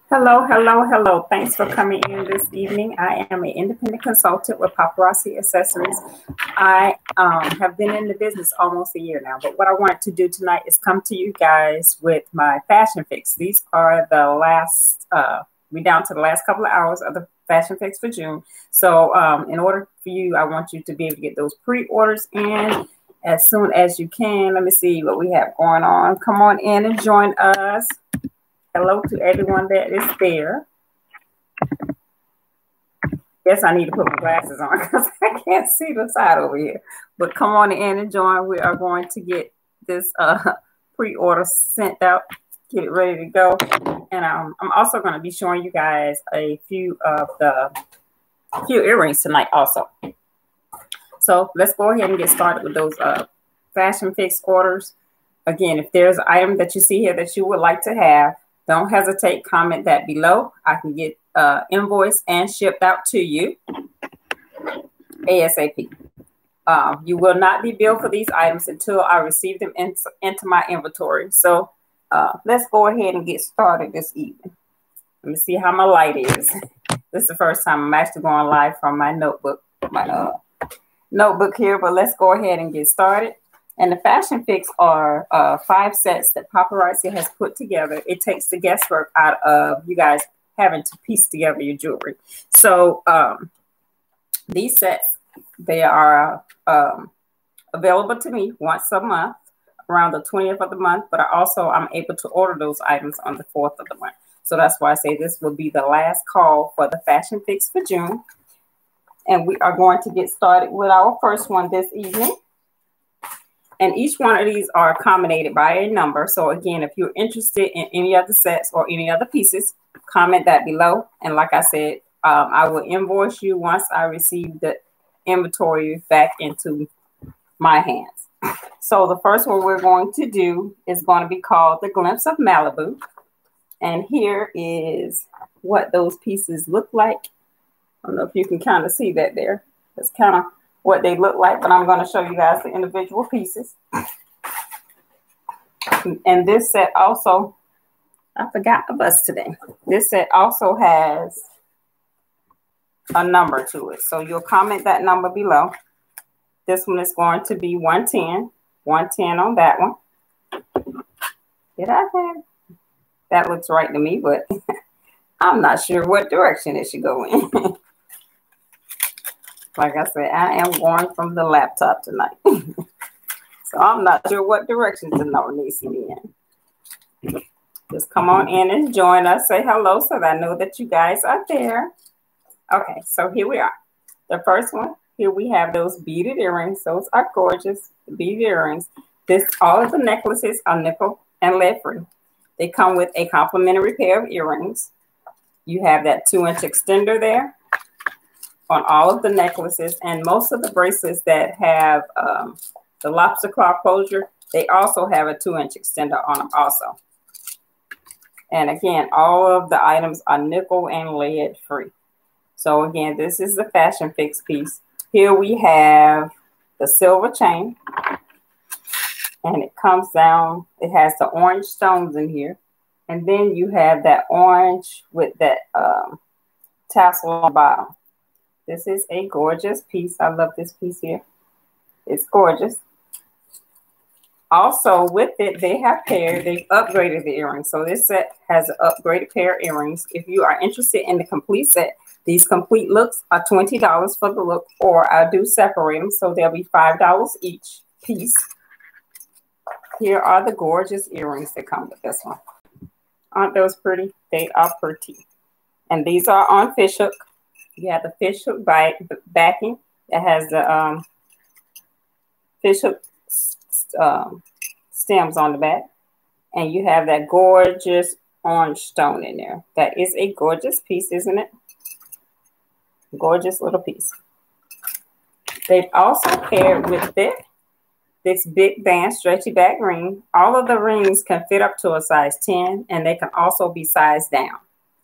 Hello, hello, hello. Thanks for coming in this evening. I am an independent consultant with Paparazzi Accessories. I have been in the business almost a year now, but what I wanted to do tonight is come to you guys with my fashion fix. These are the last, we're down to the last couple of hours of the fashion fix for June. So in order for you, I want you to be able to get those pre-orders in as soon as you can. Let me see what we have going on. Come on in and join us. Hello to everyone that is there. Guess I need to put my glasses on because I can't see the side over here. But come on in and join. We are going to get this pre-order sent out, get it ready to go. And I'm also going to be showing you guys a few earrings tonight also. So let's go ahead and get started with those fashion fix orders. Again, if there's an item that you see here that you would like to have, don't hesitate, comment that below. I can get invoiced and shipped out to you ASAP. You will not be billed for these items until I receive them into my inventory. So let's go ahead and get started this evening. Let me see how my light is. This is the first time I'm actually going live from my notebook, here, but let's go ahead and get started. And the fashion fix are 5 sets that Paparazzi has put together. It takes the guesswork out of you guys having to piece together your jewelry. So these sets, they are available to me once a month, around the 20th of the month. But I'm able to order those items on the 4th of the month. So that's why I say this will be the last call for the fashion fix for June. And we are going to get started with our first one this evening. And each one of these are accommodated by a number. So again, if you're interested in any other sets or any other pieces, comment that below. And like I said, I will invoice you once I receive the inventory back into my hands. So the first one we're going to do is going to be called the Glimpse of Malibu. And here is what those pieces look like. I don't know if you can kind of see that there. It's kind of what they look like, but I'm going to show you guys the individual pieces. And this set also, I forgot the bus today. This set also has a number to it. So you'll comment that number below. This one is going to be 110. 110 on that one. Did I have? That looks right to me, but I'm not sure what direction it should go in. Like I said, I am going from the laptop tonight. So I'm not sure what direction the number needs to be in. Just come on in and join us. Say hello so that I know that you guys are there. Okay, so here we are. The first one, here we have those beaded earrings. Those are gorgeous, the beaded earrings. All of the necklaces are nickel and lead free. They come with a complimentary pair of earrings. You have that 2-inch extender there on all of the necklaces, and most of the bracelets that have the lobster claw closure, they also have a 2-inch extender on them also. And again, all of the items are nickel and lead free. So again, this is the fashion fix piece. Here we have the silver chain, and it comes down, it has the orange stones in here. And then you have that orange with that tassel on the bottom. This is a gorgeous piece. I love this piece here. It's gorgeous. Also with it, they've upgraded the earrings. So this set has an upgraded pair of earrings. If you are interested in the complete set, these complete looks are $20 for the look, or I do separate them. So they'll be $5 each piece. Here are the gorgeous earrings that come with this one. Aren't those pretty? They are pretty. And these are on fishhook. You have the fishhook backing that has the fishhook stems on the back. And you have that gorgeous orange stone in there. That is a gorgeous piece, isn't it? Gorgeous little piece. They've also paired with this big band stretchy back ring. All of the rings can fit up to a size 10, and they can also be sized down.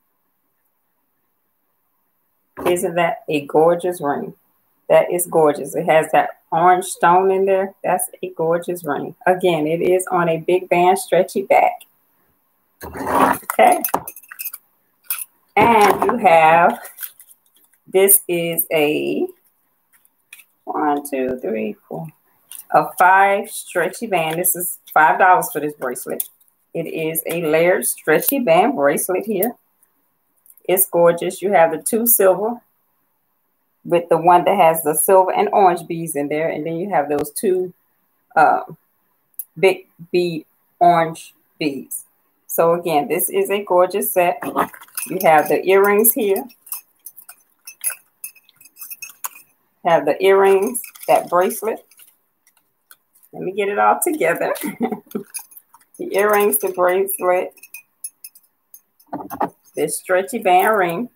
Isn't that a gorgeous ring? That is gorgeous. It has that orange stone in there. That's a gorgeous ring. Again, it is on a big band stretchy back. Okay. And you have, this is a 1, 2, 3, 4, a 5 stretchy band. This is $5 for this bracelet. It is a layered stretchy band bracelet here. It's gorgeous. You have the 2 silver with the one that has the silver and orange beads in there. And then you have those 2 big bead orange beads. So again, this is a gorgeous set. You have the earrings here. Have the earrings, that bracelet. Let me get it all together. The earrings, the bracelet, this stretchy band ring.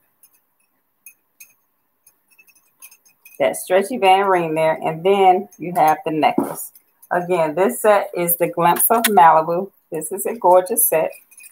That stretchy band ring there. And then you have the necklace. Again, this set is the Glimpse of Malibu. This is a gorgeous set.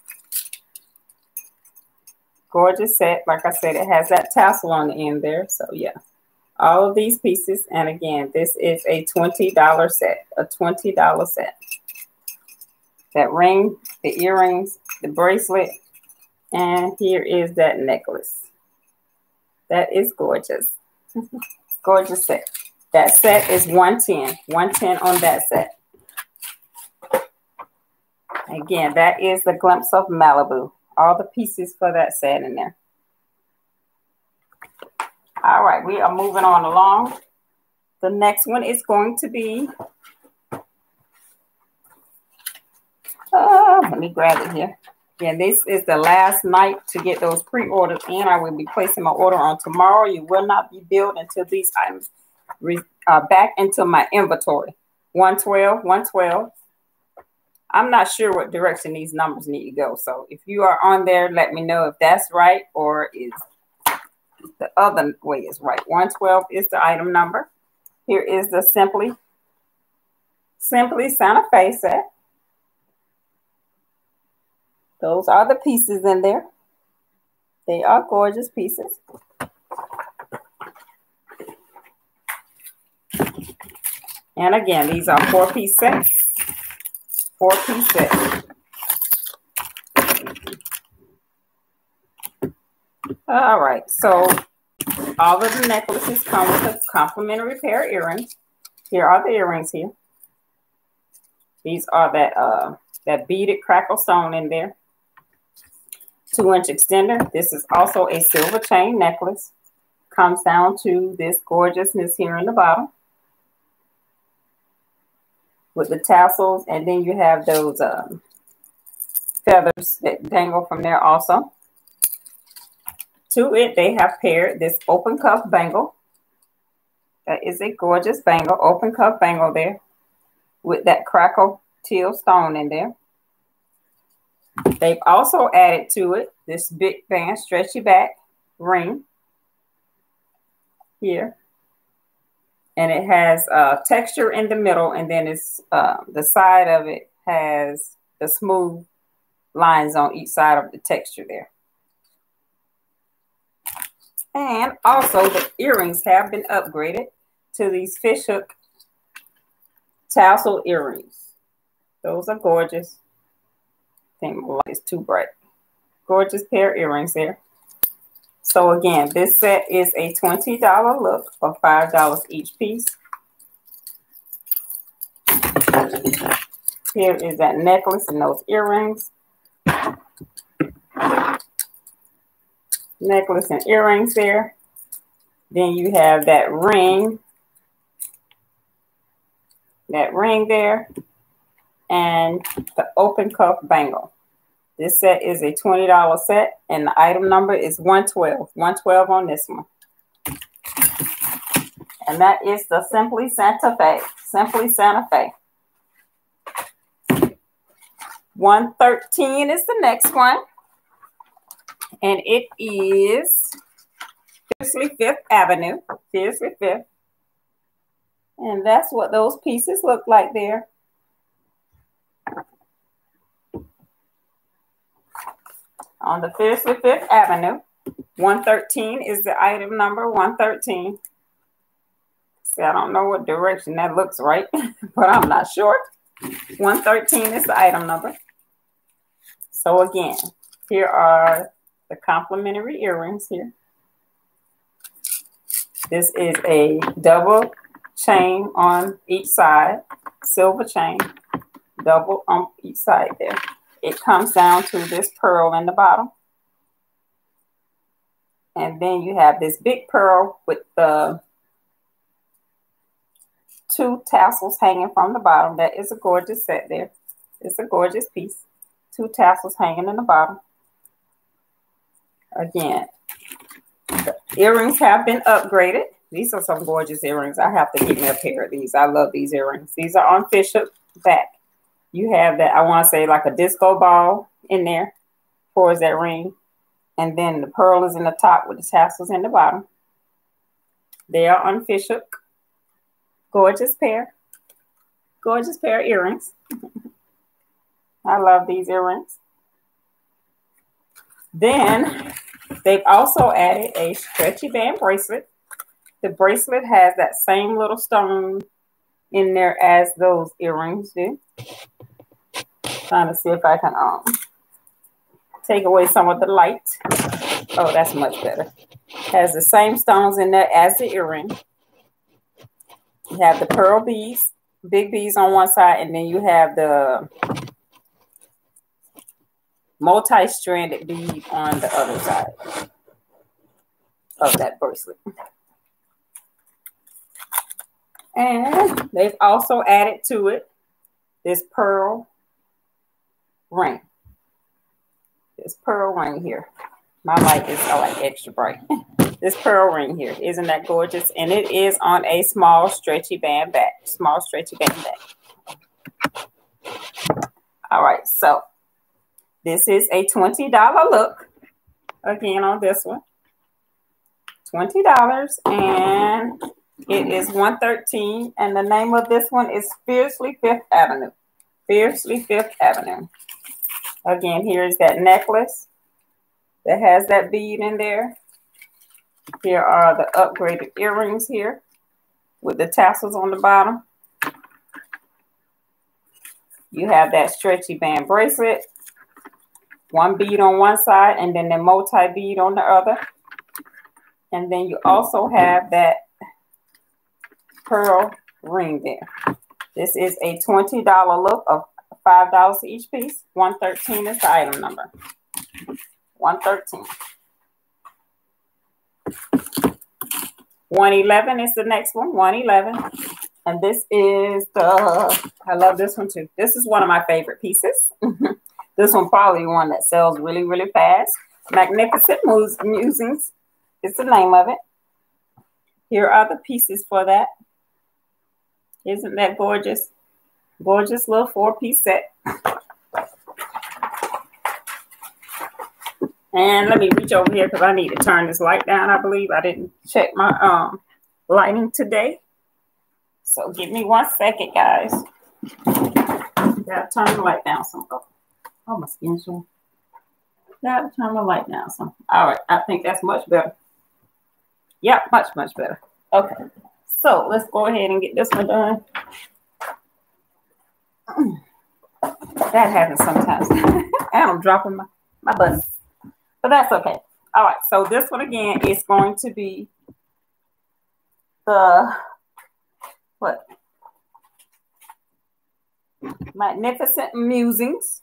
Gorgeous set. Like I said, it has that tassel on the end there. So yeah, all of these pieces. And again, this is a $20 set. A $20 set. That ring, the earrings, the bracelet, and here is that necklace. That is gorgeous. Gorgeous set. That set is $110. $110 on that set. Again, that is the Glimpse of Malibu. All the pieces for that set in there. All right, we are moving on along. The next one is going to be, let me grab it here. Again, this is the last night to get those pre-orders in. I will be placing my order on tomorrow. You will not be billed until these items are back into my inventory. 112, 112. I'm not sure what direction these numbers need to go. So if you are on there, let me know if that's right or is the other way is right. 112 is the item number. Here is the Simply Santa Fe set. Those are the pieces in there. They are gorgeous pieces. And again, these are 4-piece sets. 4-piece sets. All right, so all of the necklaces come with a complimentary pair of earrings. Here are the earrings here. These are that beaded crackle stone in there. 2-inch extender. This is also a silver chain necklace. Comes down to this gorgeousness here in the bottom with the tassels, and then you have those feathers that dangle from there also. To it, they have paired this open cuff bangle. That is a gorgeous bangle, open cuff bangle there with that crackle teal stone in there. They've also added to it this big band stretchy back ring here. And it has texture in the middle, and then it's the side of it has the smooth lines on each side of the texture there. And also the earrings have been upgraded to these fishhook tassel earrings. Those are gorgeous. I think my light is too bright. Gorgeous pair of earrings there. So again, this set is a $20 look for $5 each piece. Here is that necklace and those earrings. Necklace and earrings there. Then you have that ring. That ring there. And the open cuff bangle. This set is a $20 set, and the item number is 112. 112 on this one. And that is the Simply Santa Fe. Simply Santa Fe. 113 is the next one. And it is Fiercely Fifth Avenue. Fiercely Fifth. And that's what those pieces look like there. On the Fiercely Fifth Avenue. 113 is the item number, 113. See, I don't know what direction that looks right, but I'm not sure. 113 is the item number. So again, here are the complimentary earrings here. This is a double chain on each side, silver chain, double on each side there. It comes down to this pearl in the bottom. And then you have this big pearl with the 2 tassels hanging from the bottom. That is a gorgeous set there. It's a gorgeous piece. 2 tassels hanging in the bottom. Again, the earrings have been upgraded. These are some gorgeous earrings. I have to get me a pair of these. I love these earrings. These are on fish hook back. You have that, I want to say, like a disco ball in there towards that ring. And then the pearl is in the top with the tassels in the bottom. They are on fish hook. Gorgeous pair. Gorgeous pair of earrings. I love these earrings. Then they've also added a stretchy band bracelet. The bracelet has that same little stone in there as those earrings do. Trying to see if I can take away some of the light. Oh, that's much better. Has the same stones in there as the earring. You have the pearl beads, big beads on one side, and then you have the multi-stranded bead on the other side of that bracelet. And they've also added to it this pearl ring. This pearl ring here. My light is like extra bright. This pearl ring here. Isn't that gorgeous? And it is on a small stretchy band back. Small stretchy band back. All right. So this is a $20 look. Again on this one. $20. And it is 113. And the name of this one is Fiercely Fifth Avenue. Fiercely Fifth Avenue. Again, here is that necklace that has that bead in there. Here are the upgraded earrings here with the tassels on the bottom. You have that stretchy band bracelet. One bead on one side and then the multi-bead on the other. And then you also have that pearl ring there. This is a $20 look of $5 each piece. 113 is the item number. 113. 111 is the next one. 111. And this is the, I love this one too. This is one of my favorite pieces. This one probably one that sells really, really fast. Magnificent Musings is the name of it. Here are the pieces for that. Isn't that gorgeous? Gorgeous little 4-piece set. And let me reach over here because I need to turn this light down. I believe I didn't check my lighting today. So give me 1 second, guys. Gotta turn the light down some. Oh, my skin's showing. Gotta turn the light down some. All right, I think that's much better. Yep, much, much better. Okay, so let's go ahead and get this one done. That happens sometimes. And I'm dropping my buttons. But that's okay. All right, so this one again is going to be the, what? Magnificent Musings.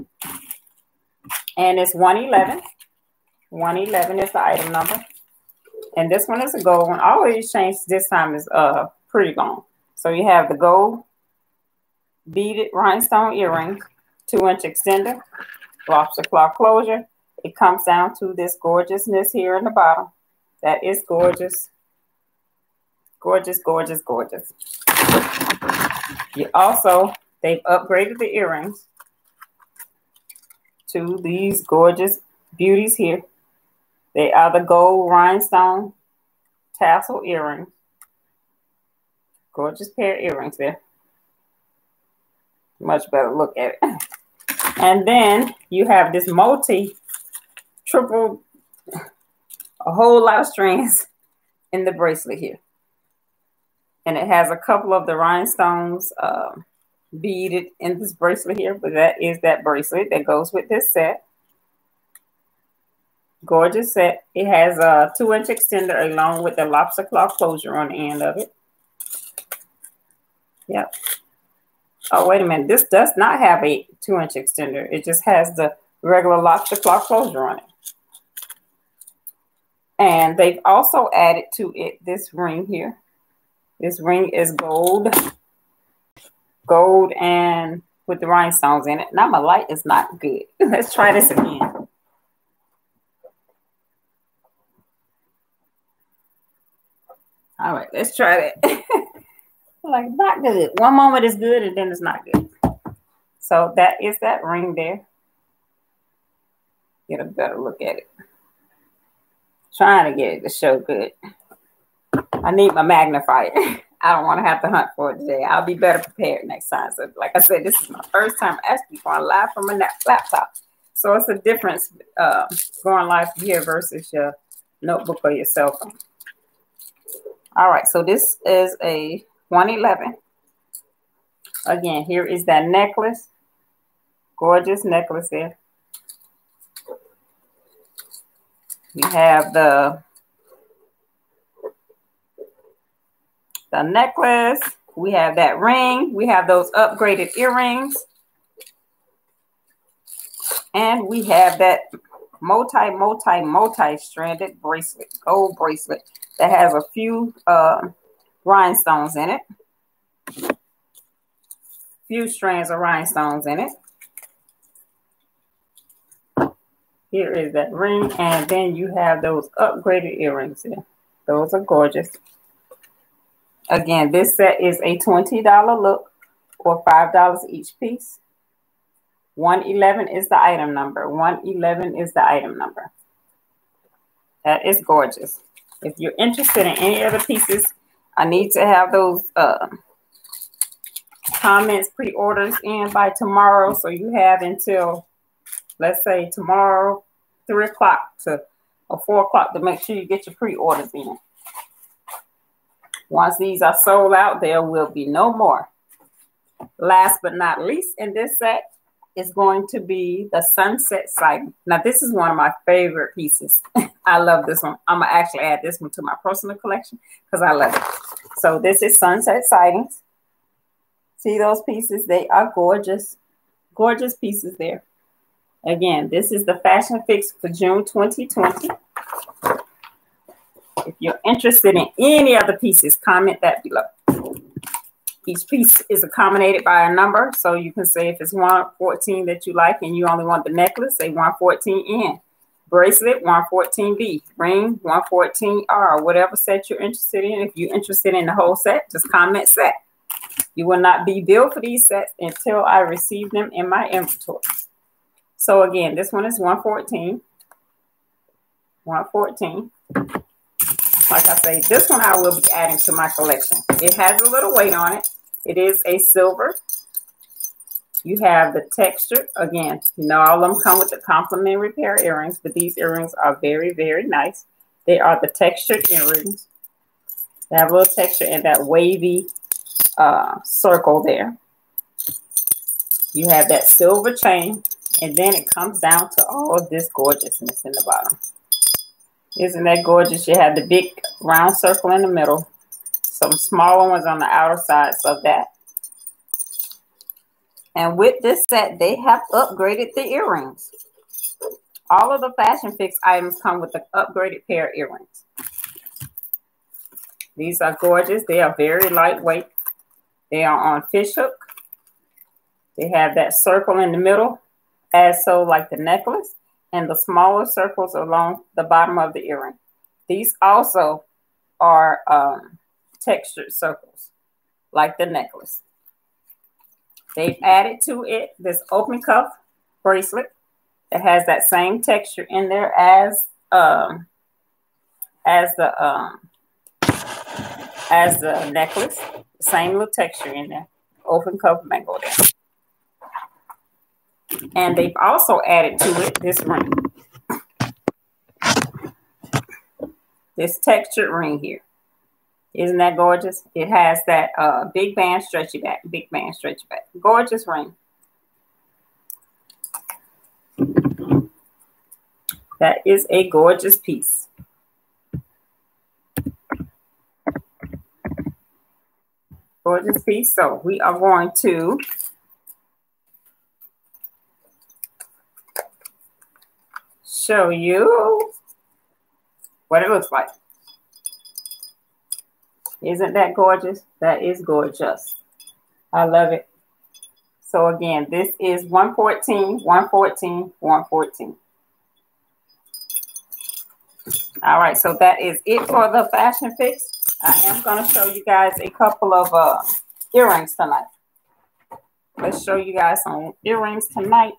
And it's 111. 111 is the item number. And this one is a gold one. All of these chains this time is pretty long. So you have the gold beaded rhinestone earring, 2-inch extender, lobster claw closure. It comes down to this gorgeousness here in the bottom. That is gorgeous. Gorgeous, gorgeous, gorgeous. You also, they've upgraded the earrings to these gorgeous beauties here. They are the gold rhinestone tassel earrings. Gorgeous pair of earrings there. Much better look at it. And then you have this triple, a whole lot of strands in the bracelet here. And it has a couple of the rhinestones beaded in this bracelet here. But that is that bracelet that goes with this set. Gorgeous set. It has a 2-inch extender along with the lobster claw closure on the end of it. Yep. Oh, wait a minute. This does not have a 2-inch extender. It just has the regular lobster claw closure on it. And they've also added to it this ring here. This ring is gold and with the rhinestones in it. Now my light is not good. Let's try this again. All right, let's try that. Like, not good. One moment is good and then it's not good. So that is that ring there. Get a better look at it. Trying to get it to show good. I need my magnifier. I don't want to have to hunt for it today. I'll be better prepared next time. So like I said, this is my first time actually going live from a laptop. So it's a difference going live here versus your notebook or your cell phone. All right, so this is a 111. Again, here is that necklace. Gorgeous necklace there. We have the necklace. We have that ring. We have those upgraded earrings. And we have that multi-stranded bracelet, gold bracelet that has a few rhinestones in it. Few strands of rhinestones in it. Here is that ring, and then you have those upgraded earrings here. Those are gorgeous. Again, this set is a $20 look or $5 each piece. 111 is the item number. 111 is the item number. That is gorgeous. If you're interested in any other pieces, I need to have those comments, pre-orders in by tomorrow. So you have until, let's say, tomorrow, 3 o'clock or 4 o'clock to make sure you get your pre-orders in. Once these are sold out, there will be no more. Last but not least in this set is going to be the sunset sighting. Now, this is one of my favorite pieces. I love this one. I'm going to actually add this one to my personal collection because I love it. So this is sunset sightings. See those pieces? They are gorgeous. Gorgeous pieces there. Again, this is the fashion fix for June 2020. If you're interested in any other pieces, comment that below. Each piece is accommodated by a number. So you can say if it's 114 that you like and you only want the necklace, say 114N. Bracelet, 114B. Ring, 114R. Whatever set you're interested in. If you're interested in the whole set, just comment set. You will not be billed for these sets until I receive them in my inventory. So again, this one is 114. 114. Like I say, this one I will be adding to my collection. It has a little weight on it. It is a silver. You have the texture. Again, you know, all of them come with the complimentary pair of earrings, but these earrings are very, very nice. They are the textured earrings. They have a little texture in that wavy circle there. You have that silver chain, and then it comes down to all of this gorgeousness in the bottom. Isn't that gorgeous? You have the big round circle in the middle. Some smaller ones on the outer sides of that. And with this set, they have upgraded the earrings. All of the Fashion Fix items come with an upgraded pair of earrings. These are gorgeous. They are very lightweight. They are on fish hook. They have that circle in the middle, as so like the necklace, and the smaller circles along the bottom of the earring. These also are textured circles, like the necklace. They've added to it this open cuff bracelet that has that same texture in there as the necklace. Same little texture in there. Open cuff mango there. And they've also added to it this ring. This textured ring here. Isn't that gorgeous? It has that big band stretchy back. Big band stretchy back. Gorgeous ring. That is a gorgeous piece. Gorgeous piece. So we are going to show you what it looks like. Isn't that gorgeous? That is gorgeous. I love it. So again, this is 114, 114, 114. All right, so that is it for the fashion fix. I am going to show you guys a couple of earrings tonight. Let's show you guys some earrings tonight.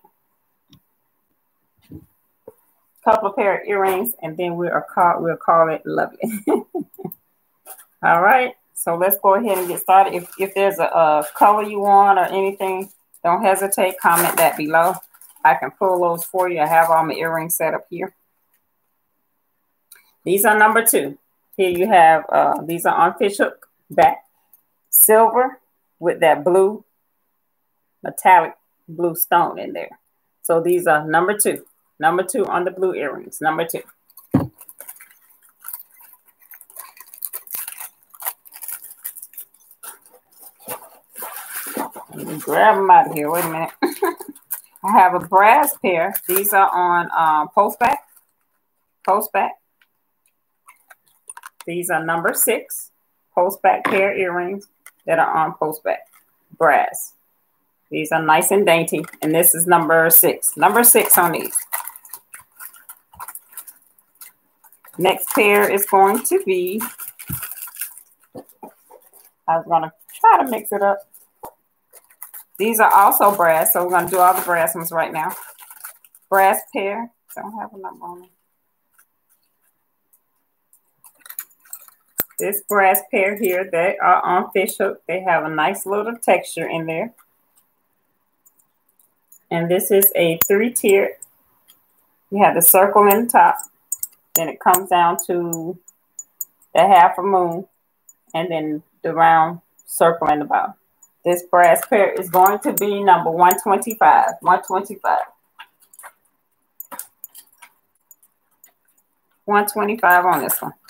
Couple of pair of earrings, and then we'll call it lovely. All right, so let's go ahead and get started. If there's a color you want or anything, don't hesitate. Comment that below. I can pull those for you. I have all my earrings set up here. These are number 2. Here you have, these are on fishhook back. Silver with that blue, metallic blue stone in there. So these are number 2. Number 2 on the blue earrings. Number 2. Let me grab them out of here. Wait a minute. I have a brass pair. These are on post back. Post back. These are number 6 post back pair earrings that are on post back. Brass. These are nice and dainty. And this is number 6. Number 6 on these. Next pair is going to be, I was going to try to mix it up. These are also brass, so we're going to do all the brass ones right now. Brass pair. Don't have a number on them. This brass pair here, they are on fishhook. They have a nice little texture in there. And this is a 3-tiered. You have the circle in the top. Then it comes down to the half a moon. And then the round circle in the bottom. This brass pair is going to be number 125. 125. 125 on this one.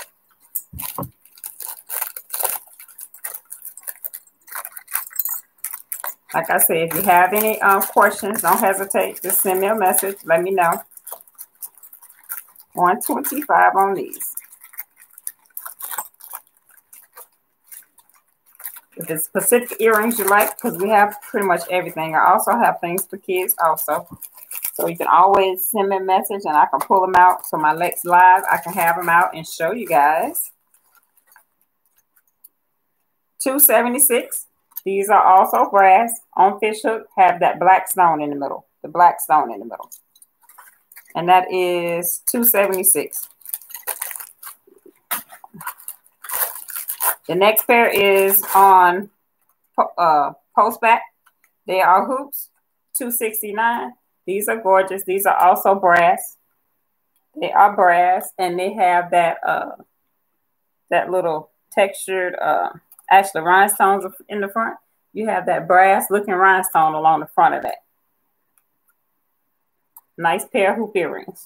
Like I said, if you have any questions, don't hesitate. Just send me a message. Let me know. 125 on these. If it's specific earrings you like, because we have pretty much everything. I also have things for kids also. So you can always send me a message and I can pull them out. So my next live, I can have them out and show you guys. 276. These are also brass on fishhook. Have that black stone in the middle. The black stone in the middle. And that is 276. The next pair is on post back. They are hoops. 269. These are gorgeous. These are also brass. They are brass. And they have that that little textured actually rhinestones in the front. You have that brass looking rhinestone along the front of that. Nice pair of hoop earrings.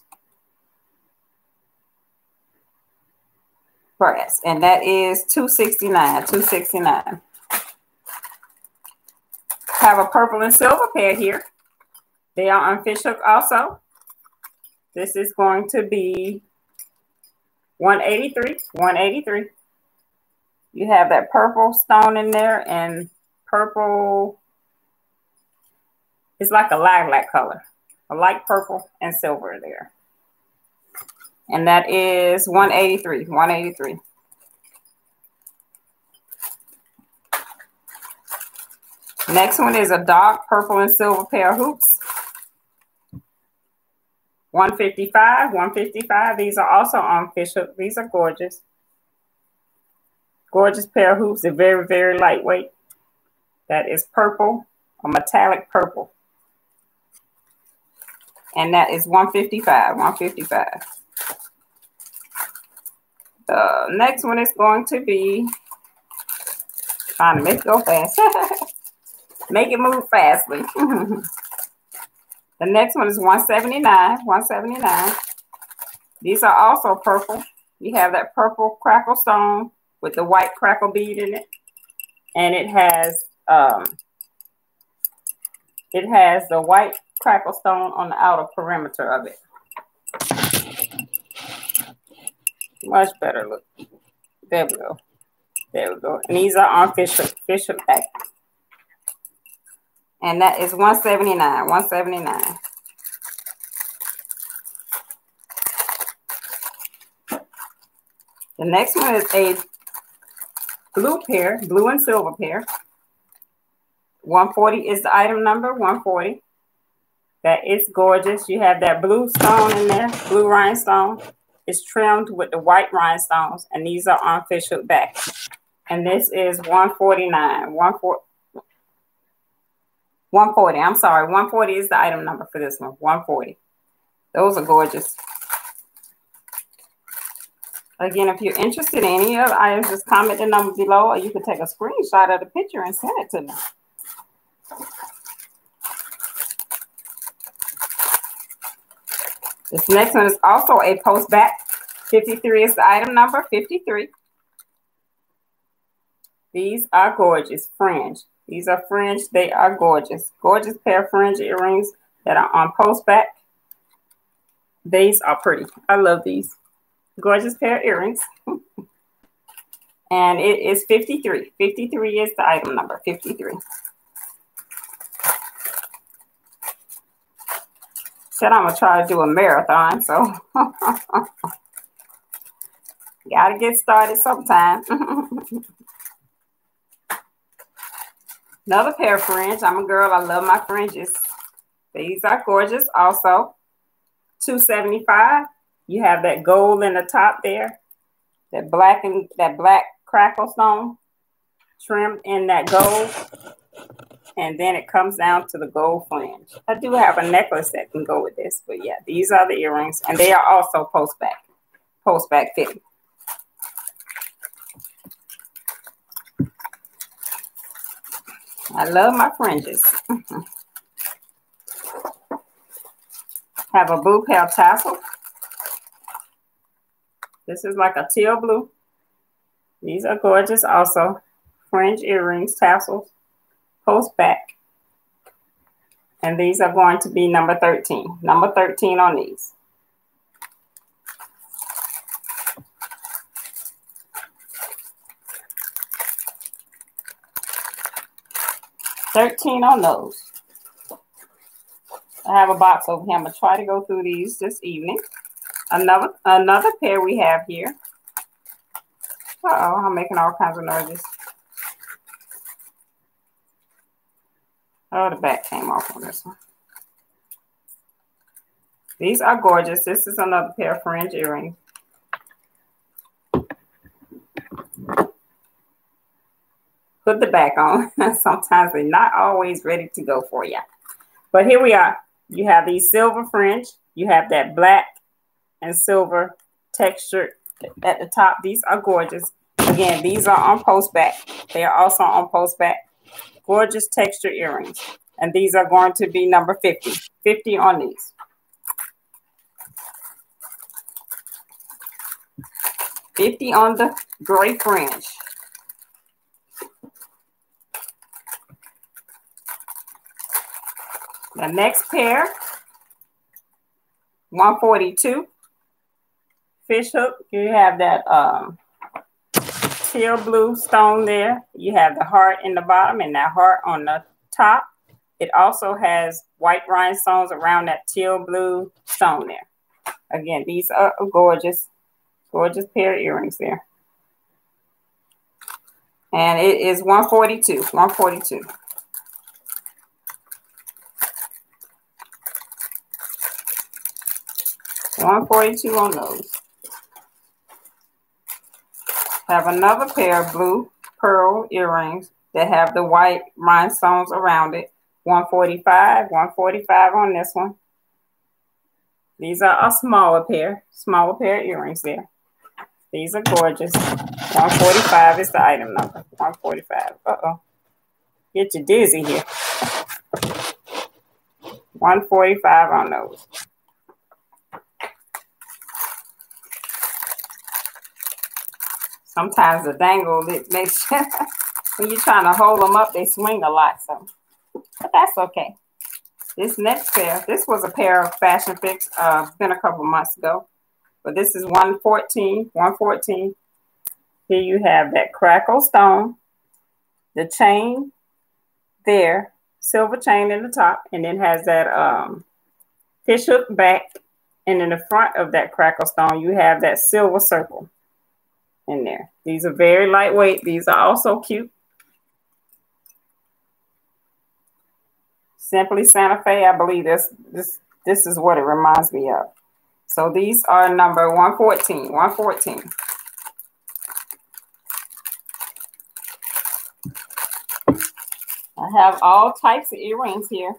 Brass. And that is 269. 269. Have a purple and silver pair here. They are on fishhook also. This is going to be 183. 183. You have that purple stone in there and purple. It's like a lilac color. A light purple and silver there. And that is 183. 183. Next one is a dark purple and silver pair of hoops. 155. 155. These are also on fishhook. These are gorgeous. Gorgeous pair of hoops. They're very, very lightweight. That is purple, a metallic purple. And that is 155. 155. The next one is going to be, trying to make it go fast. Make it move fastly. The next one is 179. 179. These are also purple. You have that purple crackle stone with the white crackle bead in it. And it has the white crackle stone on the outer perimeter of it. Much better look. There we go. There we go. And these are on fish hook back. And that is $179. $179. The next one is a blue pair, blue and silver pair. 140 is the item number, 140. That is gorgeous. You have that blue stone in there, blue rhinestone. It's trimmed with the white rhinestones, and these are on fish hook back. And this is $149. 140. I'm sorry. 140 is the item number for this one. 140. Those are gorgeous. Again, if you're interested in any of the items, just comment the number below, or you can take a screenshot of the picture and send it to me. This next one is also a post back. 53 is the item number. 53. These are gorgeous. Fringe. These are fringe. They are gorgeous. Gorgeous pair of fringe earrings that are on post back. These are pretty. I love these. Gorgeous pair of earrings. And it is 53. 53 is the item number. 53. Said I'm going to try to do a marathon, so gotta get started sometime. Another pair of fringe. I'm a girl. I love my fringes. These are gorgeous also. $275. You have that gold in the top there. That black crackle stone trimmed in that gold. And then it comes down to the gold fringe. I do have a necklace that can go with this. But yeah, these are the earrings. And they are also post back fitting. I love my fringes. Have a blue pair of tassel. This is like a teal blue. These are gorgeous also. Fringe earrings, tassels, post back. And these are going to be number 13. Number 13 on these. $13 on those. I have a box over here. I'm going to try to go through these this evening. Another pair we have here. Uh-oh, I'm making all kinds of noises. Oh, the back came off on this one. These are gorgeous. This is another pair of fringe earrings. Put the back on. Sometimes they're not always ready to go for you. But here we are. You have these silver fringe. You have that black and silver texture at the top. These are gorgeous. Again, these are on post back. They are also on post back. Gorgeous texture earrings. And these are going to be number 50. 50 on these. $50 on the gray fringe. The next pair, 142. Fish hook. You have that teal blue stone there. You have the heart in the bottom and that heart on the top. It also has white rhinestones around that teal blue stone there. Again, these are gorgeous, gorgeous pair of earrings there. And it is 142. 142. $142 on those. Have another pair of blue pearl earrings that have the white rhinestones around it. $145. $145 on this one. These are a smaller pair of earrings there. These are gorgeous. $145 is the item number. $145. Uh-oh. Get you dizzy here. $145 on those. Sometimes the dangle, it makes when you're trying to hold them up, they swing a lot. So, but that's okay. This next pair, this was a pair of Fashion Fix, been a couple months ago. But this is 114, 114. Here you have that crackle stone, the chain there, silver chain in the top, and then has that fish hook back. And in the front of that crackle stone, you have that silver circle in there. These are very lightweight. These are also cute. Simply Santa Fe, I believe this is what it reminds me of. So these are number 114, 114. I have all types of earrings here.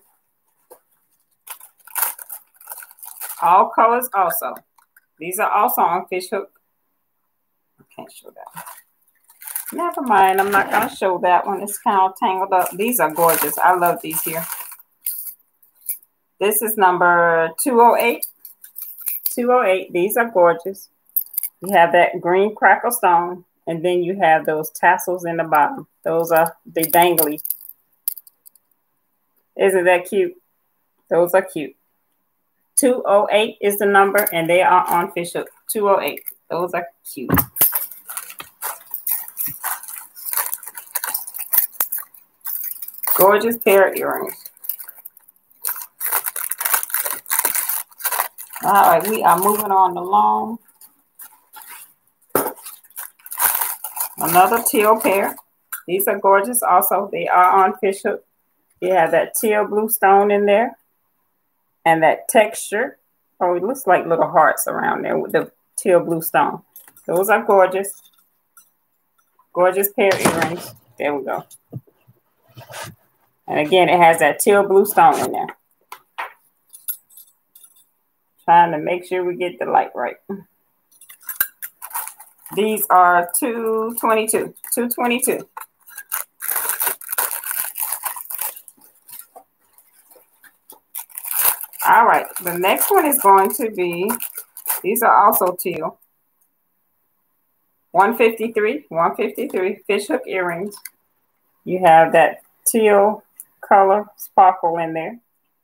All colors also. These are also on fish hook. I can't show that. Never mind, I'm not going to show that one. It's kind of tangled up. These are gorgeous. I love these here. This is number 208. 208. These are gorgeous. You have that green crackle stone, and then you have those tassels in the bottom. Those are the dangly. Isn't that cute? Those are cute. 208 is the number, and they are on fish hook. 208. Those are cute. Gorgeous pair of earrings. All right, we are moving on along. Another teal pair. These are gorgeous also. They are on fish hook. You have that teal blue stone in there. And that texture. Oh, it looks like little hearts around there with the teal blue stone. Those are gorgeous. Gorgeous pair of earrings. There we go. And again, it has that teal blue stone in there. Trying to make sure we get the light right. These are 222. 222. All right. The next one is going to be, these are also teal. 153. 153 fish hook earrings. You have that teal color sparkle in there.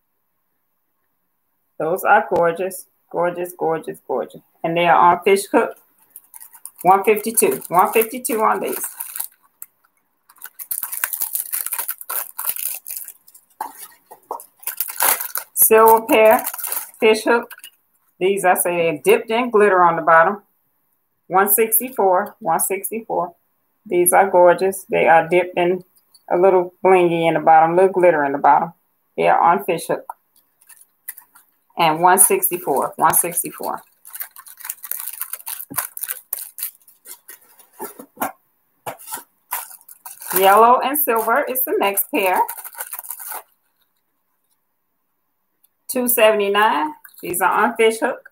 Those are gorgeous, gorgeous, gorgeous, gorgeous. And they are on fish hook. 152. 152 on these. Silver pair, fish hook. These, I say, they're dipped in glitter on the bottom. 164. 164. These are gorgeous. They are dipped in a little blingy in the bottom, a little glitter in the bottom. They are on fish hook. And 164. 164. Yellow and silver is the next pair. 279. These are on fish hook.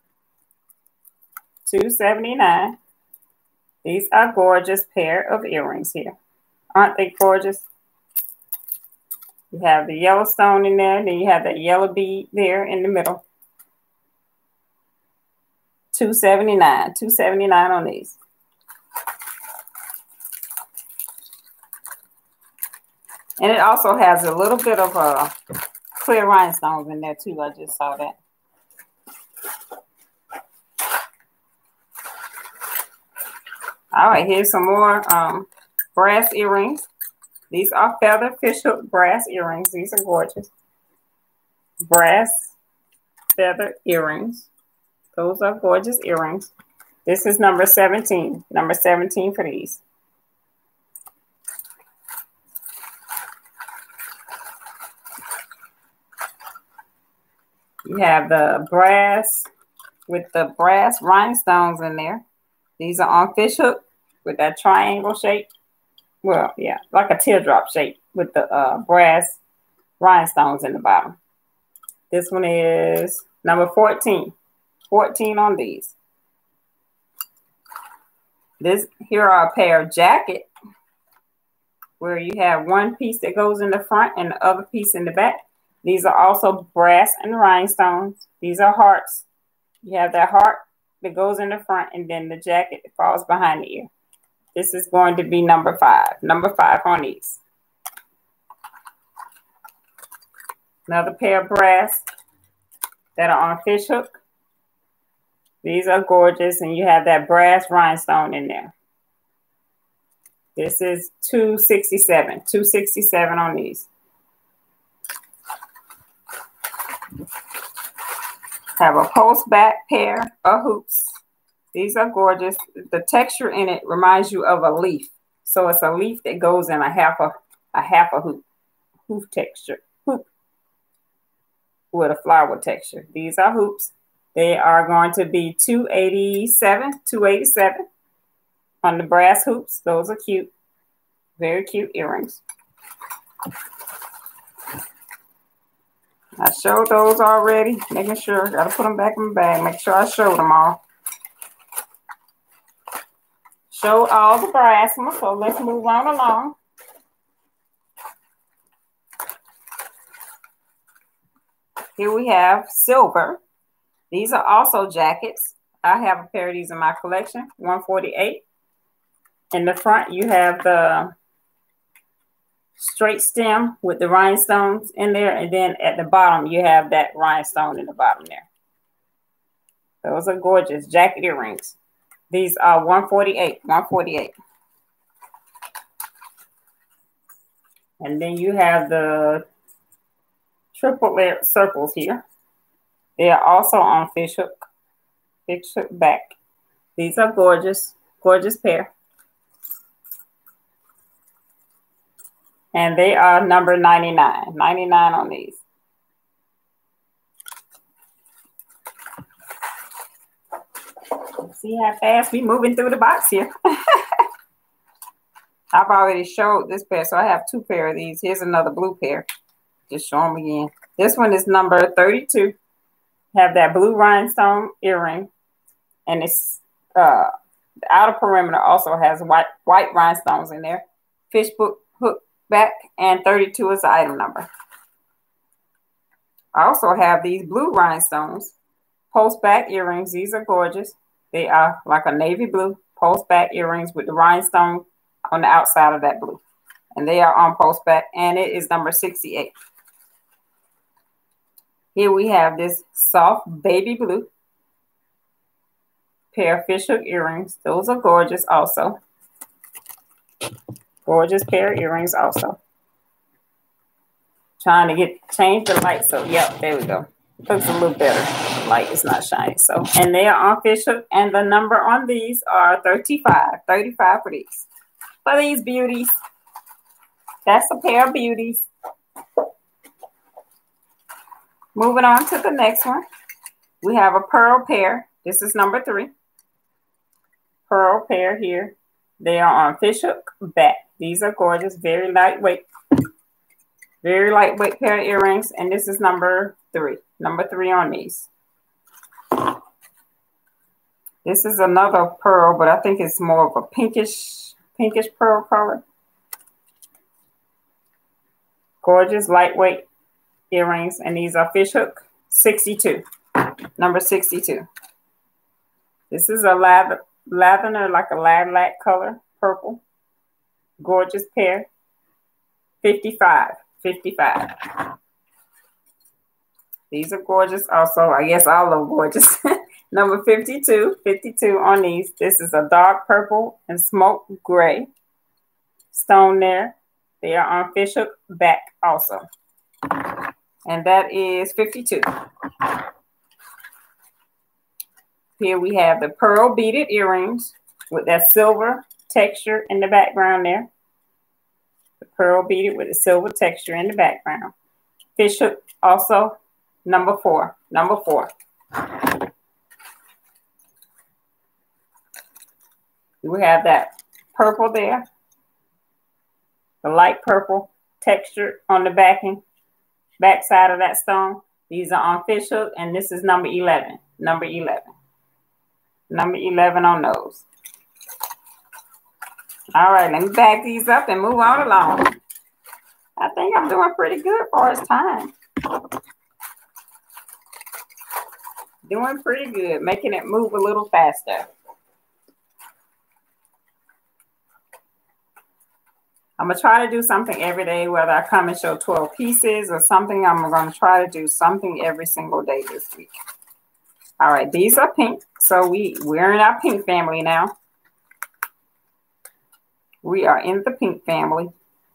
279. These are gorgeous pair of earrings here. Aren't they gorgeous? You have the yellow stone in there. Then you have that yellow bead there in the middle. 279. 279 on these. And it also has a little bit of a clear rhinestones in there too. I just saw that. All right, here's some more brass earrings. These are feather fish hook brass earrings. These are gorgeous. Brass feather earrings. Those are gorgeous earrings. This is number 17. Number 17 for these. You have the brass with the brass rhinestones in there. These are on fish hook with that triangle shape. Well, yeah, like a teardrop shape with the brass rhinestones in the bottom. This one is number 14. 14 on these. Here are a pair of jacket where you have one piece that goes in the front and the other piece in the back. These are also brass and rhinestones. These are hearts. You have that heart that goes in the front, and then the jacket that falls behind the ear. This is going to be number 5. Number 5 on these. Another pair of brass that are on fish hook. These are gorgeous, and you have that brass rhinestone in there. This is $267. $267 on these. Have a post back pair of hoops. These are gorgeous. The texture in it reminds you of a leaf. So it's a leaf that goes in a half a hoop. Hoop texture. Hoop with a flower texture. These are hoops. They are going to be $287. $287 on the brass hoops. Those are cute. Very cute earrings. I showed those already. Making sure. Got to put them back in the bag. Make sure I showed them all. Showed all the brass ones. So let's move on along. Here we have silver. These are also jackets. I have a pair of these in my collection. $148. In the front, you have the straight stem with the rhinestones in there. And then at the bottom, you have that rhinestone in the bottom there. Those are gorgeous jacket earrings. These are $148. $148. And then you have the triple layer circles here. They are also on fish hook back. These are gorgeous, gorgeous pair. And they are number 99. 99 on these. See how fast we moving through the box here. I've already showed this pair, so I have 2 pair of these. Here's another blue pair. Just show them again. This one is number 32. Have that blue rhinestone earring, and it's the outer perimeter also has white rhinestones in there. Fish hook back, and 32 is the item number. I also have these blue rhinestones, post back earrings. These are gorgeous. They are like a navy blue post back earrings with the rhinestone on the outside of that blue, and they are on post back, and it is number 68. Here we have this soft baby blue pair of fish hook earrings. Those are gorgeous also. Gorgeous pair of earrings also. Trying to change the light. So, yep, there we go. Looks a little better. The light is not shining. So, and they are on fish hook. And the number on these are 35. 35 for these. For these beauties. That's a pair of beauties. Moving on to the next one. We have a pearl pair. This is number 3. Pearl pair here. They are on fish hook back. These are gorgeous. Very lightweight. Very lightweight pair of earrings. And this is number 3. Number 3 on these. This is another pearl, but I think it's more of a pinkish pearl color. Gorgeous lightweight earrings, and these are fish hook. 62. Number 62. This is a lavender, like a lilac color, purple. Gorgeous pair. 55. 55. These are gorgeous also. I guess all of them gorgeous. Number 52. 52 on these. This is a dark purple and smoke gray stone there. They are on fish hook back also. And that is 52. Here we have the pearl beaded earrings with that silver texture in the background there. The pearl beaded with the silver texture in the background. Fish hook also, number 4. Number 4. We have that purple there. The light purple texture on the back side of that stone. These are on fish hook, and this is number 11. Number 11. Number 11 on those. All right, let me bag these up and move on along. I think I'm doing pretty good for its time. Doing pretty good, making it move a little faster. I'm going to try to do something every day, whether I come and show 12 pieces or something. I'm going to try to do something every single day this week. All right, these are pink. So we're in our pink family now. We are in the pink family.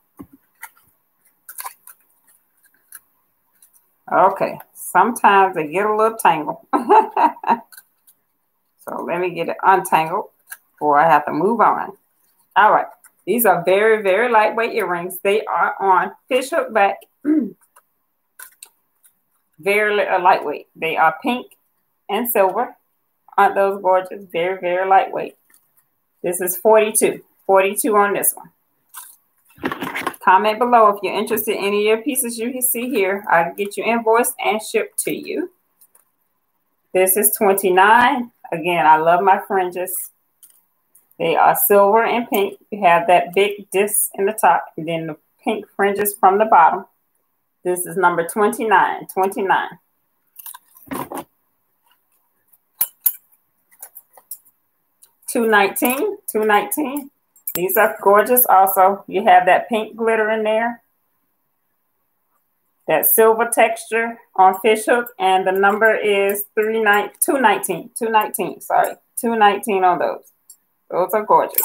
Okay, sometimes they get a little tangled. So let me get it untangled before I have to move on. All right, these are very, very lightweight earrings. They are on fishhook back. Very lightweight. They are pink and silver. Aren't those gorgeous? Very, very lightweight. This is 42. 42 on this one. Comment below if you're interested in any of your pieces you can see here. I can get you invoiced and shipped to you. This is 29. Again, I love my fringes. They are silver and pink. You have that big disc in the top and then the pink fringes from the bottom. This is number 29. 29. $219. These are gorgeous also. You have that pink glitter in there. That silver texture on fishhook. And the number is 219. 219, sorry. 219 on those. Those are gorgeous.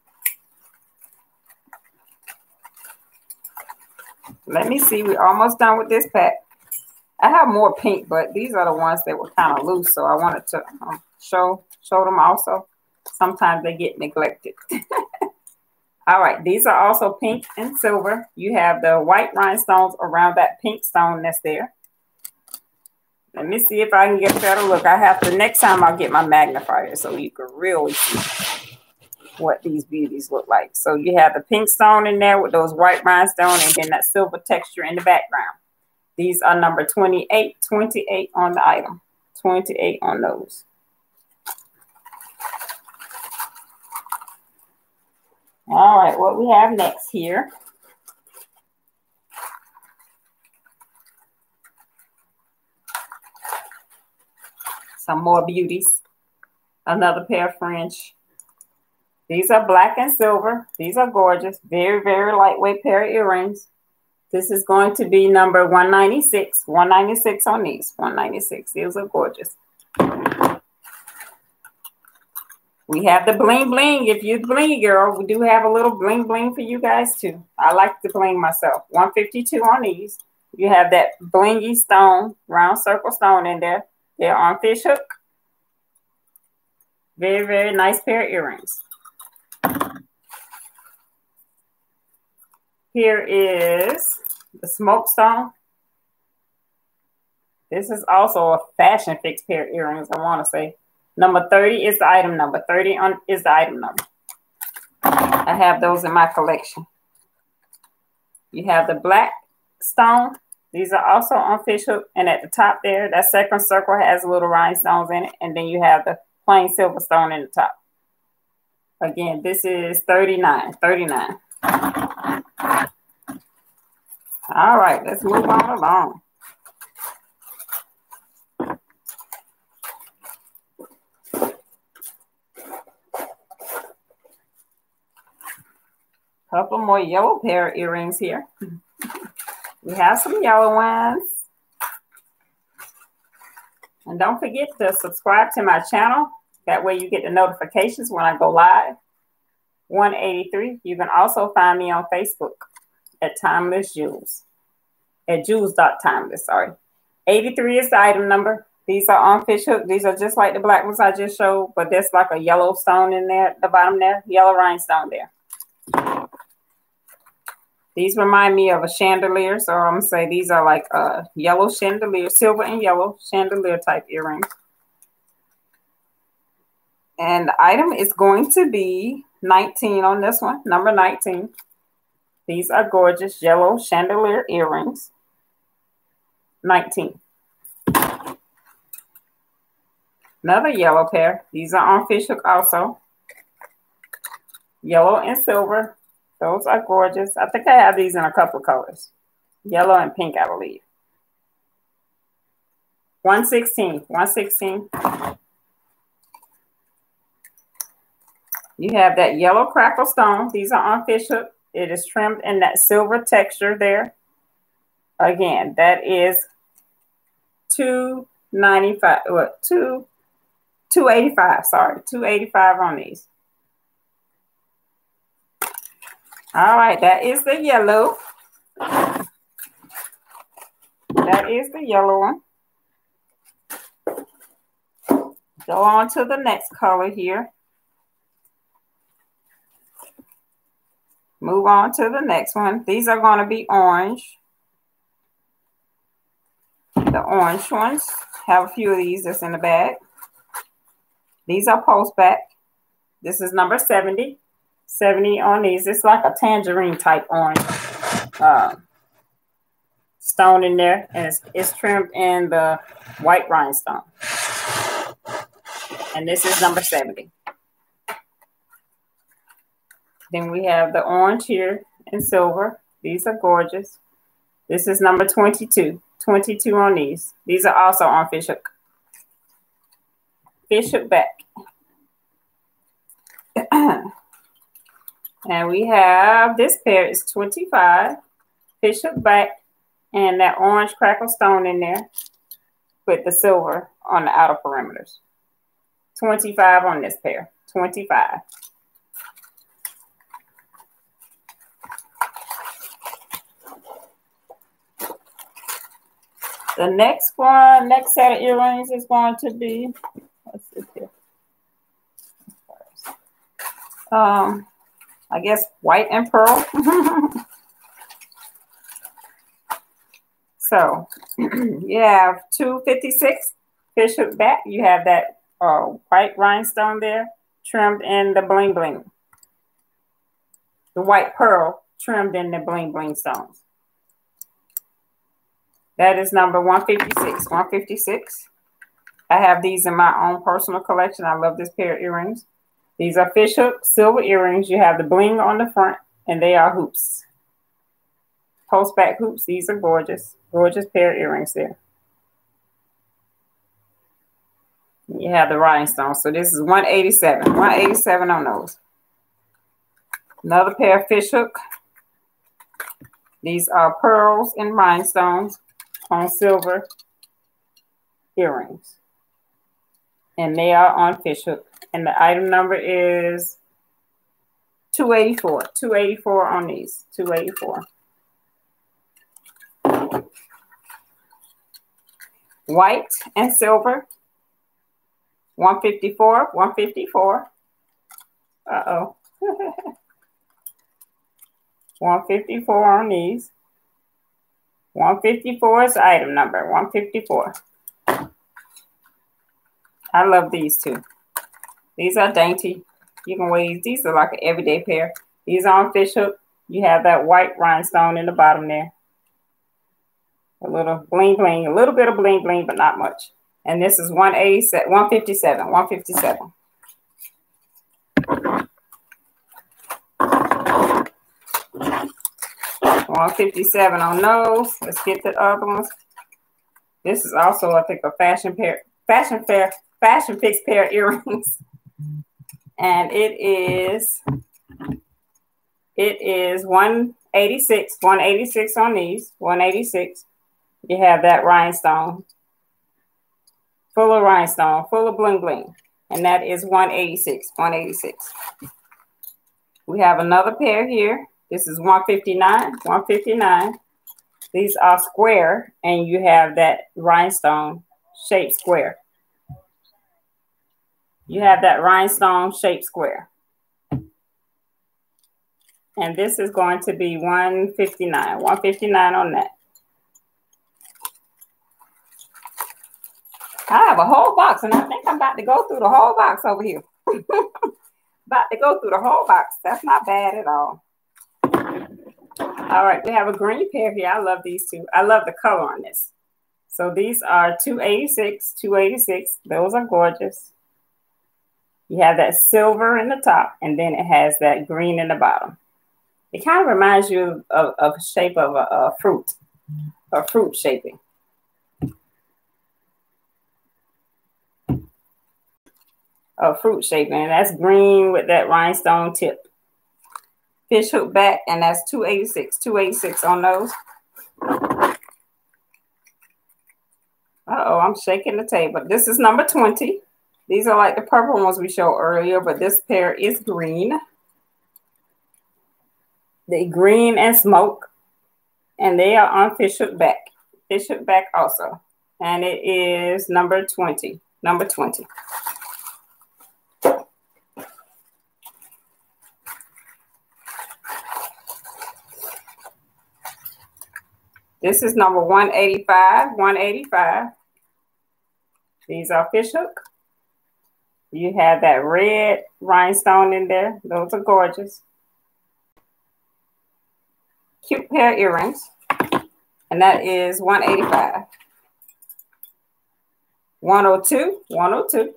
Let me see. We're almost done with this pack. I have more pink, but these are the ones that were kind of loose. So I wanted to show them also. Sometimes they get neglected. All right, these are also pink and silver. You have the white rhinestones around that pink stone that's there. Let me see if I can get a better look. I have to, next time I'll get my magnifier so you can really see what these beauties look like. So you have the pink stone in there with those white rhinestones and then that silver texture in the background. These are number 28, 28 on the item, 28 on those. All right, what we have next here. Some more beauties. Another pair of fringe. These are black and silver. These are gorgeous. Very, very lightweight pair of earrings. This is going to be number 196. 196 on these. 196. These are gorgeous. We have the bling bling. If you're bling girl, we do have a little bling bling for you guys too. I like to bling myself. 152 on these. You have that blingy stone, round circle stone in there. They're on fishhook. Very, very nice pair of earrings. Here is the smoke stone. This is also a fashion fix pair of earrings, I want to say. Number 30 is the item number. 30 is the item number. I have those in my collection. You have the black stone. These are also on fishhook. And at the top there, that second circle has little rhinestones in it. And then you have the plain silver stone in the top. Again, this is 39. 39. All right, let's move on along. Couple more yellow pair of earrings here. We have some yellow ones. And don't forget to subscribe to my channel. That way you get the notifications when I go live. 183. You can also find me on Facebook at Timeless Jewels. At jewels.timeless, sorry. 83 is the item number. These are on fishhook. These are just like the black ones I just showed, but there's like a yellow stone in there at the bottom there. Yellow rhinestone there. These remind me of a chandelier, so I'm going to say these are like yellow chandelier, silver and yellow chandelier type earrings. And the item is going to be 19 on this one, number 19. These are gorgeous yellow chandelier earrings. 19. Another yellow pair. These are on fishhook also. Yellow and silver. Those are gorgeous. I think I have these in a couple of colors. Yellow and pink, I believe. 116. 116. You have that yellow crackle stone. These are on fishhook. It is trimmed in that silver texture there. Again, that is $295. What? $285. Sorry, $285 on these. All right, that is the yellow. That is the yellow one. Go on to the next color here. Move on to the next one. These are going to be orange. The orange ones. Have a few of these that's in the bag. These are post back. This is number 70. 70 on these. It's like a tangerine type orange stone in there. And it's trimmed in the white rhinestone. And this is number 70. Then we have the orange here in silver. These are gorgeous. This is number 22. 22 on these. These are also on fishhook. Fishhook back. And we have this pair is 25. Fishhook back. And that orange crackle stone in there with the silver on the outer perimeters. 25 on this pair. 25. The next one, next set of earrings is going to be, let's see here. I guess white and pearl. So you have 256 fishhook back. You have that white rhinestone there, trimmed in the bling bling. The white pearl trimmed in the bling bling stones. That is number 156. 156. I have these in my own personal collection. I love this pair of earrings. These are fishhook silver earrings. You have the bling on the front, and they are hoops. Post back hoops. These are gorgeous. Gorgeous pair of earrings there. You have the rhinestones. So this is 187. 187 on those. Another pair of fishhook. These are pearls and rhinestones on silver earrings. And they are on fishhook. And the item number is 284. 284 on these. 284. White and silver. 154. 154. Uh-oh. 154 on these. 154 is the item number. 154. I love these too. These are dainty. You can wear these. These are like an everyday pair. These are on fishhook. You have that white rhinestone in the bottom there. A little bling bling. A little bit of bling bling, but not much. And this is 187. 157. 157. 157 on those. Let's get the other ones. This is also, I think, a fashion fix pair of earrings. And it is 186. 186 on these. 186. You have that rhinestone. Full of rhinestone. Full of bling bling. And that is 186. 186. We have another pair here. This is 159. 159. These are square, and you have that rhinestone shaped square. You have that rhinestone shaped square. And this is going to be 159. 159 on that. I have a whole box, and I think I'm about to go through the whole box over here. About to go through the whole box. That's not bad at all. All right, we have a green pair here. I love these two. I love the color on this. So these are 286, 286. Those are gorgeous. You have that silver in the top, and then it has that green in the bottom. It kind of reminds you of the shape of a fruit shaping. A fruit shaping, and that's green with that rhinestone tip. fish hook back, and that's $286. $286 on those. Uh-oh, I'm shaking the table. This is number 20. These are like the purple ones we showed earlier, but this pair is green. They green and smoke, and they are on fish hook back. Fish hook back also. And it is number 20. Number 20. This is number 185. 185. These are fish hook. You have that red rhinestone in there. Those are gorgeous. Cute pair of earrings. And that is 185. 102. 102.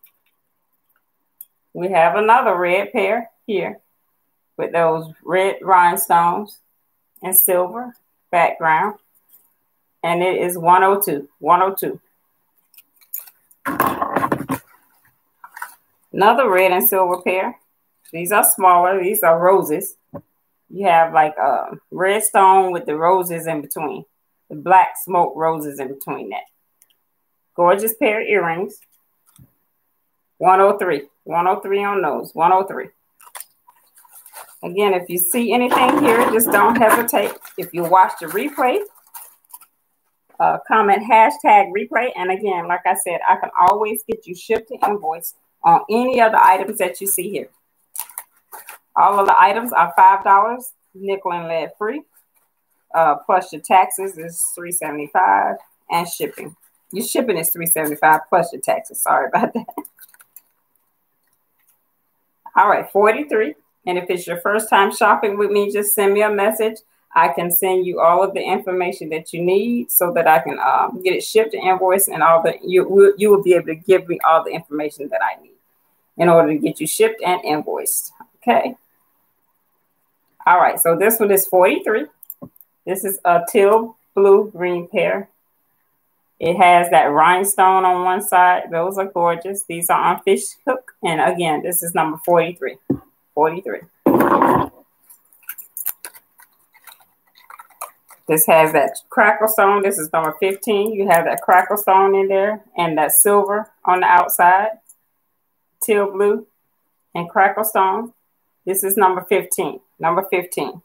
We have another red pair here with those red rhinestones and silver background. And it is 102. 102. Another red and silver pair. These are smaller. These are roses. You have like a red stone with the roses in between. The black smoke roses in between that. Gorgeous pair of earrings. 103. 103 on those. 103. Again, if you see anything here, just don't hesitate. If you watch the replay, comment hashtag replay. And again, like I said, I can always get you shipped to invoice on any of the items that you see here. All of the items are $5, nickel and lead free. Plus your taxes is $3.75, and shipping. Your shipping is $3.75 plus your taxes. Sorry about that. All right, 43. And if it's your first time shopping with me, just send me a message. I can send you all of the information that you need so that I can get it shipped to invoice, and all the you will be able to give me all the information that I need in order to get you shipped and invoiced. Okay. All right. So this one is 43. This is a teal blue green pair. It has that rhinestone on one side. Those are gorgeous. These are on fish hook. And again, this is number 43. 43. This has that crackle stone. This is number 15. You have that crackle stone in there and that silver on the outside. Teal blue and crackle stone. This is number 15. Number 15.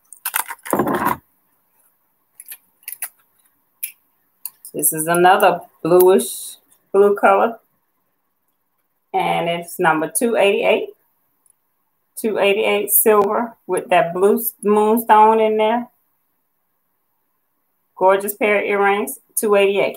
This is another bluish blue color. And it's number 288. 288 silver with that blue moonstone in there. Gorgeous pair of earrings. 288.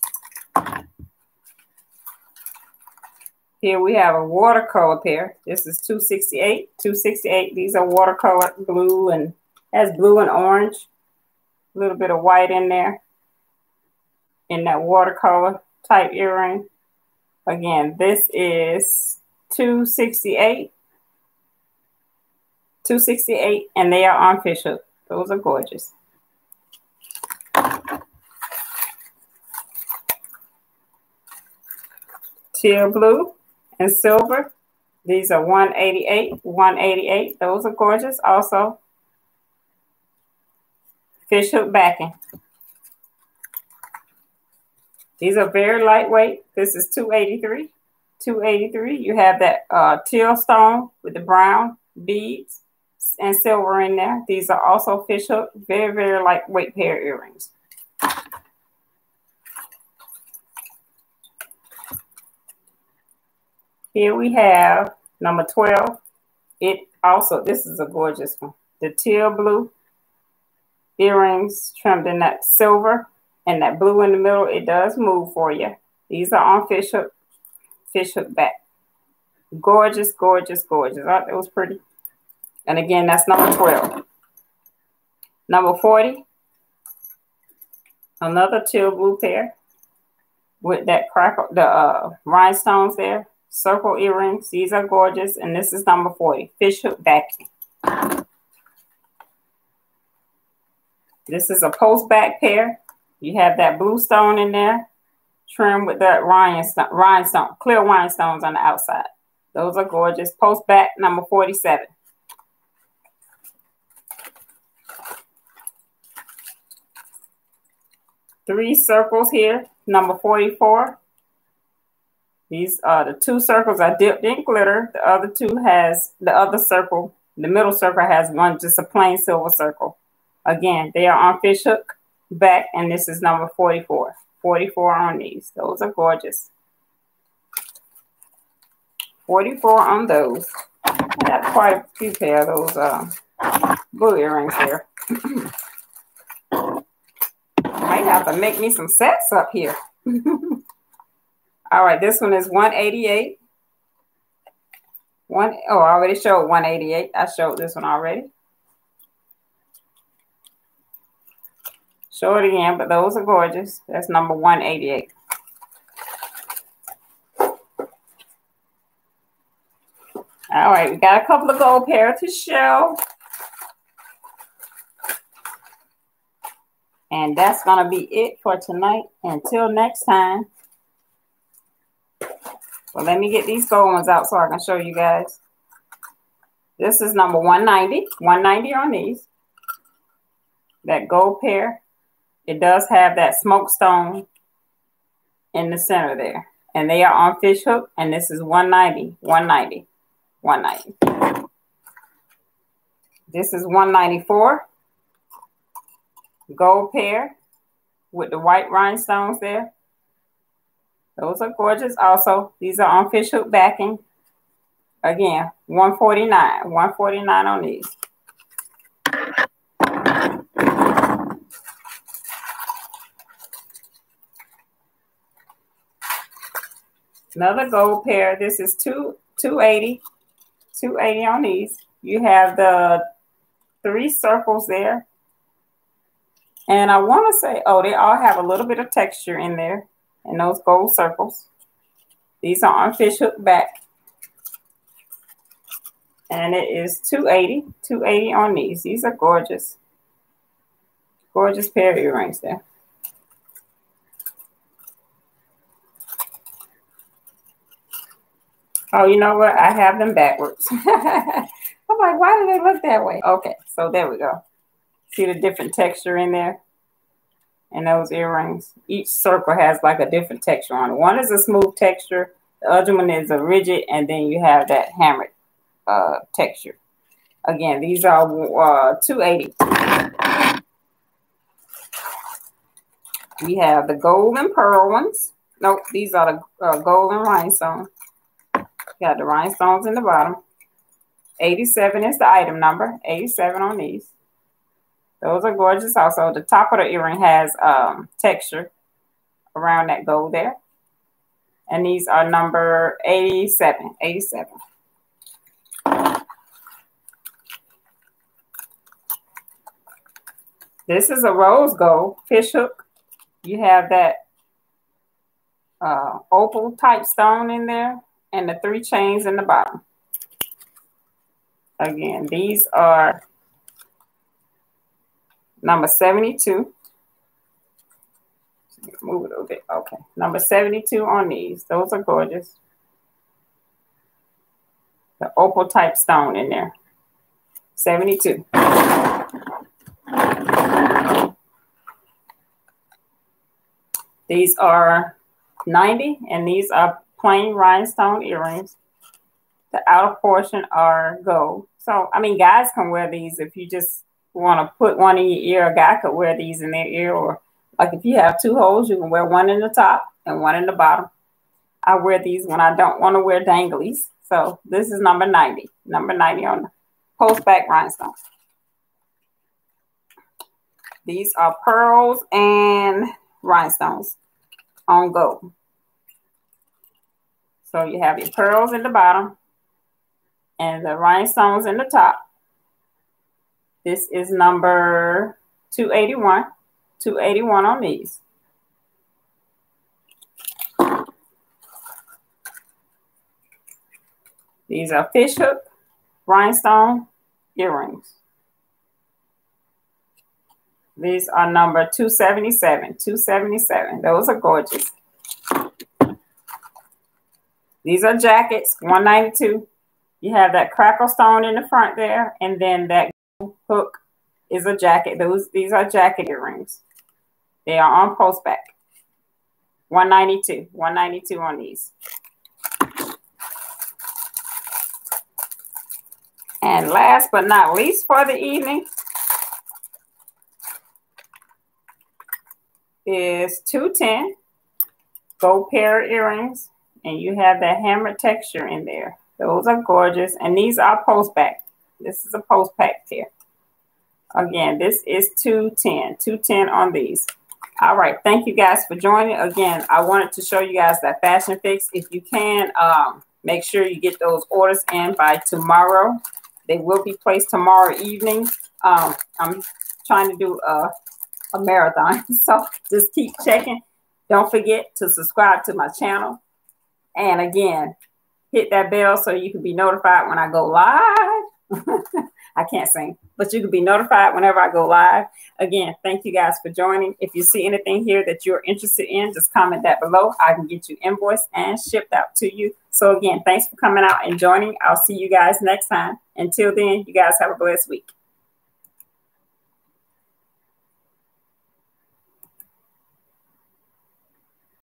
Here we have a watercolor pair. This is 268. 268. These are watercolor blue, and has blue and orange. A little bit of white in there. In that watercolor type earring. Again, this is 268. 268, and they are on fish hook. Those are gorgeous. Teal blue and silver. These are 188. 188. Those are gorgeous also. Fish hook backing. These are very lightweight. This is 283. 283. You have that teal stone with the brown beads and silver in there. These are also fish hook. Very, very lightweight pair of earrings. Here we have number 12. This is a gorgeous one. The teal blue earrings trimmed in that silver and that blue in the middle. It does move for you. These are on fish hook back. Gorgeous, gorgeous, gorgeous. Oh, it was pretty. And again, that's number 12. Number 40. Another teal blue pair with that crackle, the rhinestones there. Circle earrings. These are gorgeous. And this is number 40. Fish hook backing. This is a post back pair. You have that blue stone in there. Trimmed with that rhinestone, clear rhinestones on the outside. Those are gorgeous. Post back number 47. 3 circles here, number 44. These are the 2 circles are dipped in glitter. The other 2 has the other circle. The middle circle has one, just a plain silver circle. Again, they are on fish hook back, and this is number 44. 44 on these. Those are gorgeous. 44 on those. I got quite a few pair of those blue earrings there. Might have to make me some sets up here. All right, this one is 188. I already showed 188. I showed this one already. Show it again, but those are gorgeous. That's number 188. All right, we got a couple of gold pair to show. And that's going to be it for tonight. Until next time. Well, let me get these gold ones out so I can show you guys. This is number 190. 190 on these. That gold pair. It does have that smoke stone in the center there. And they are on fish hook. And this is 190. 190. 190. This is 194. Gold pair with the white rhinestones there. Those are gorgeous also. These are on fish hook backing. Again, 149. 149 on these. Another gold pair. This is 280. 280 on these. You have the 3 circles there. And I want to say, they all have a little bit of texture in there. And those gold circles. These are on fish hook back. And it is 280. 280 on these. These are gorgeous. Gorgeous pair of earrings there. Oh, you know what? I have them backwards. I'm like, why do they look that way? Okay, so there we go. See the different texture in there? And those earrings. Each circle has like a different texture on it. One is a smooth texture. The other one is a rigid. And then you have that hammered texture. Again, these are 280. We have the gold and pearl ones. Nope, these are the gold and rhinestone. Got the rhinestones in the bottom. 87 is the item number. 87 on these. Those are gorgeous also. The top of the earring has texture around that gold there. And these are number 87. 87. This is a rose gold fish hook. You have that opal type stone in there. And the 3 chains in the bottom. Again, these are number 72. Move it a little bit. Okay. Number 72 on these. Those are gorgeous. The opal type stone in there. 72. These are 90, and these are plain rhinestone earrings. The outer portion are gold. So, I mean, guys can wear these if you just want to put one in your ear. A guy could wear these in their ear, or like if you have 2 holes, you can wear one in the top and one in the bottom. I wear these when I don't want to wear danglies. So this is number 90. Number 90 on the post back rhinestones. These are pearls and rhinestones on gold. So you have your pearls in the bottom and the rhinestones in the top. This is number 281. 281 on these. These are fish hook rhinestone earrings. These are number 277. 277. Those are gorgeous. These are jackets, 192. You have that crackle stone in the front there, and then that hook is a jacket. These are jacket earrings. They are on post back. $192. $192 on these. And last but not least for the evening is 210 gold pair of earrings. And you have that hammered texture in there. Those are gorgeous. And these are post back. This is a post pack pair. Again, this is 210. 210 on these. All right. Thank you guys for joining. Again, I wanted to show you guys that fashion fix. If you can, make sure you get those orders in by tomorrow. They will be placed tomorrow evening. I'm trying to do a marathon. So just keep checking. Don't forget to subscribe to my channel. And again, hit that bell so you can be notified when I go live. I can't sing, but you can be notified whenever I go live. Again, thank you guys for joining. If you see anything here that you're interested in, just comment that below. I can get you invoiced and shipped out to you. So again, thanks for coming out and joining. I'll see you guys next time. Until then, you guys have a blessed week.